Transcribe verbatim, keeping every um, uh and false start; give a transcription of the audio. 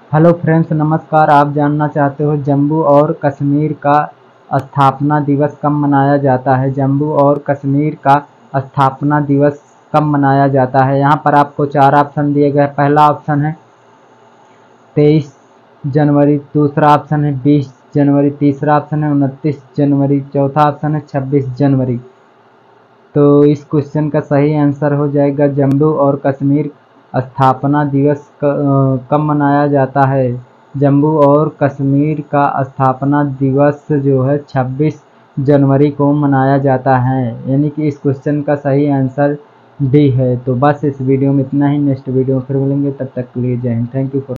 Hello friends, नमस्कार। आप जानना चाहते हो जम्मू और कश्मीर का स्थापना दिवस कब मनाया जाता है। जम्मू और कश्मीर का स्थापना दिवस कब मनाया जाता है। यहाँ पर आपको चार ऑप्शन दिए गए। पहला ऑप्शन है तेईस जनवरी, दूसरा ऑप्शन है बीस जनवरी, तीसरा ऑप्शन है उनतीस जनवरी, चौथा ऑप्शन है छब्बीस जनवरी। तो इस क्वेश्चन का सही आंसर हो जाएगा जम्मू और कश्मीर स्थापना दिवस कब मनाया जाता है। जम्मू और कश्मीर का स्थापना दिवस जो है छब्बीस जनवरी को मनाया जाता है, यानी कि इस क्वेश्चन का सही आंसर डी है। तो बस इस वीडियो में इतना ही। नेक्स्ट वीडियो में फिर मिलेंगे, तब तक के लिए जय हिंद। Thank you for